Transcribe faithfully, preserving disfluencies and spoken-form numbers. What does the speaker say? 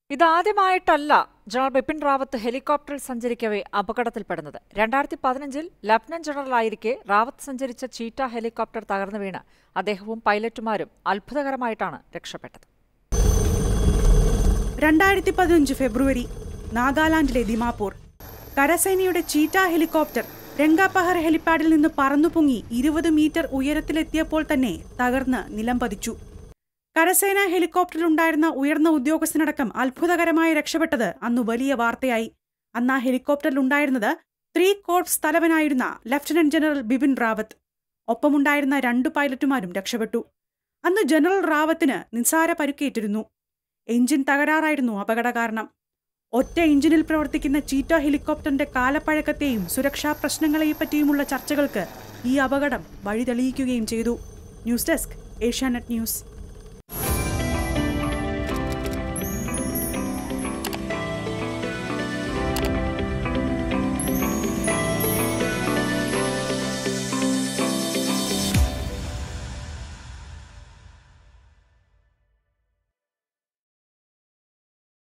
ഇതാദ്യമായിട്ടല്ല general Bipin Rawat ഹെലികോപ്റ്ററിൽ സഞ്ചരിക്കവേ അപകടത്തിൽപ്പെടുന്നത്. രണ്ടായിരത്തി പതിനഞ്ചിൽ ലഫ്റ്റനന്റ് ജനറലായിരിക്കെ റാവത്ത് സഞ്ചരിച്ച ചീറ്റ ഹെലികോപ്റ്റർ തകർന്നു വീണ് അദ്ദേഹവും പൈലറ്റുമാരും അത്ഭുതകരമായിട്ടാണ് രക്ഷപ്പെട്ടത്. രണ്ടായിരത്തി പതിനഞ്ച് ഫെബ്രുവരി നാഗാലാൻഡിലെ ദിമാപൂർ. കരസേനയുടെ ചീറ്റ ഹെലികോപ്റ്റർ രംഗാപഹർ ഹെലിപ്പാഡിൽ നിന്ന് പറന്നുപൊങ്ങി ഇരുപത് മീറ്റർ ഉയരത്തിലെത്തിയപ്പോൾ തന്നെ തകർന്ന് നിലം പതിച്ചു. കരസേനാ ഹെലികോപ്റ്ററിലുണ്ടായിരുന്ന ഉയർന്ന ഉദ്യോഗസ്ഥനടക്കം അത്ഭുതകരമായി രക്ഷപ്പെട്ടത് അന്ന് വലിയ വാർത്തയായി. അന്ന് ആ ഹെലികോപ്റ്ററിലുണ്ടായിരുന്നത് ത്രീ കോർപ്സ് തലവനായിരുന്ന ലഫ്റ്റനന്റ് ജനറൽ ബിപിൻ റാവത്ത്. ഒപ്പമുണ്ടായിരുന്ന രണ്ടു പൈലറ്റുമാരും രക്ഷപ്പെട്ടു. അന്ന് ജനറൽ റാവത്തിന് നിസ്സാര പരുക്കേറ്റിരുന്നു. എഞ്ചിൻ തകരാറായിരുന്നു അപകട കാരണം. ഒറ്റ എഞ്ചിനിൽ പ്രവർത്തിക്കുന്ന ചീറ്റ ഹെലികോപ്റ്ററിന്റെ കാലപ്പഴക്കത്തെയും സുരക്ഷാ പ്രശ്നങ്ങളെപ്പറ്റിയുമുള്ള ചർച്ചകൾക്ക് ഈ അപകടം വഴിതെളിയിക്കുകയും ചെയ്തു. News desk, Asianet news.